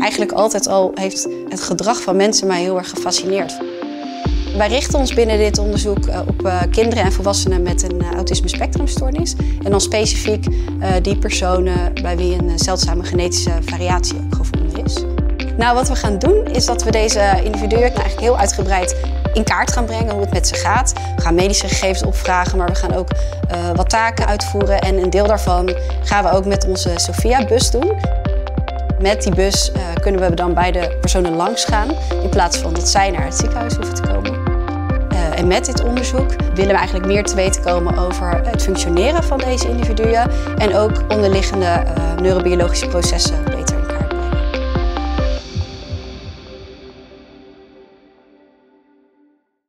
Eigenlijk altijd al heeft het gedrag van mensen mij heel erg gefascineerd. Wij richten ons binnen dit onderzoek op kinderen en volwassenen met een autisme spectrumstoornis. En dan specifiek die personen bij wie een zeldzame genetische variatie ook gevonden is. Nou, wat we gaan doen is dat we deze individuen eigenlijk heel uitgebreid in kaart gaan brengen hoe het met ze gaat. We gaan medische gegevens opvragen, maar we gaan ook wat taken uitvoeren. En een deel daarvan gaan we ook met onze Sophia-bus doen. Met die bus kunnen we dan bij de personen langs gaan in plaats van dat zij naar het ziekenhuis hoeven te komen. En met dit onderzoek willen we eigenlijk meer te weten komen over het functioneren van deze individuen en ook onderliggende neurobiologische processen.